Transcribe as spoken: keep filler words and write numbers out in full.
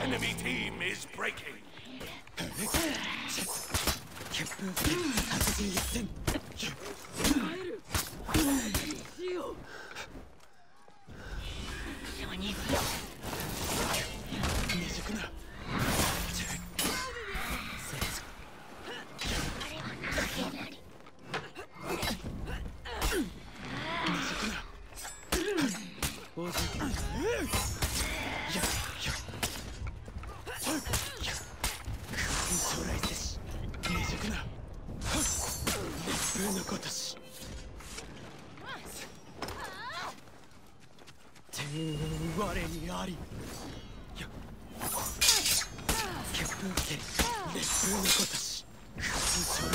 Enemy team is breaking. 結風殺人一戦未熟な王子将来せし未熟な熱風のごとし天運我にあり結風け熱風のごとし将